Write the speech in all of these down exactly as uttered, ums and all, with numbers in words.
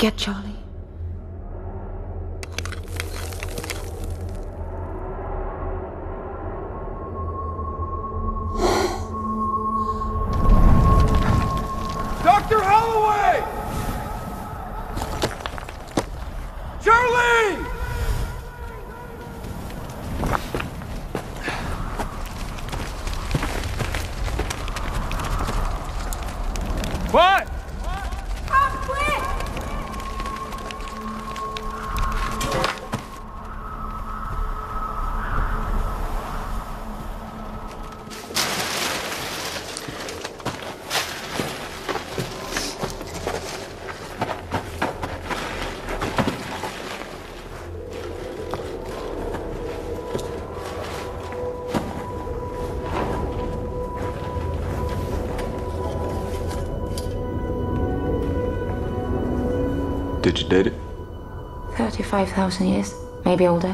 Get Charlie. Doctor Holloway! Charlie! What? Come quick! Did you date it? thirty-five thousand years, maybe older.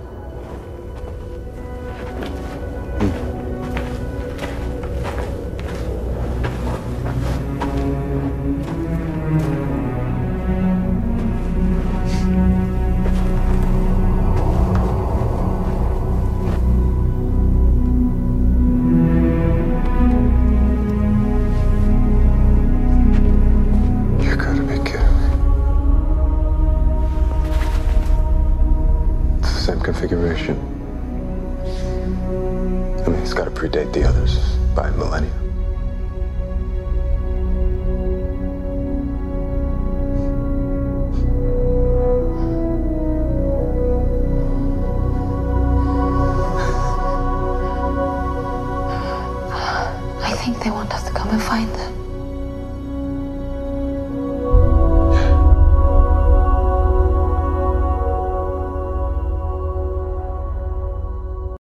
Configuration. I mean, it's got to predate the others by a millennia. I think they want us to come and find them.